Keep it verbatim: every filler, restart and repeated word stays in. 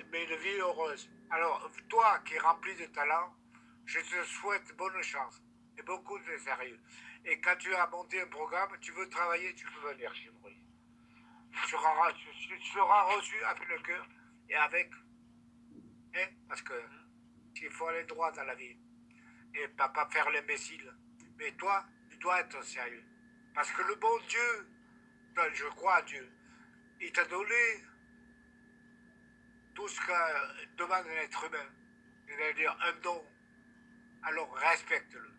mais une vie heureuse. Alors, toi qui es rempli de talent, je te souhaite bonne chance et beaucoup de sérieux. Et quand tu as monté un programme, tu veux travailler, tu peux venir chez moi. Tu seras, tu, tu seras reçu avec le cœur et avec, hein, parce que il faut aller droit dans la vie et pas, pas faire l'imbécile. Mais toi, tu dois être sérieux. Parce que le bon Dieu, je crois à Dieu, il t'a donné tout ce que demande un être humain, c'est-à-dire un don. Alors respecte-le.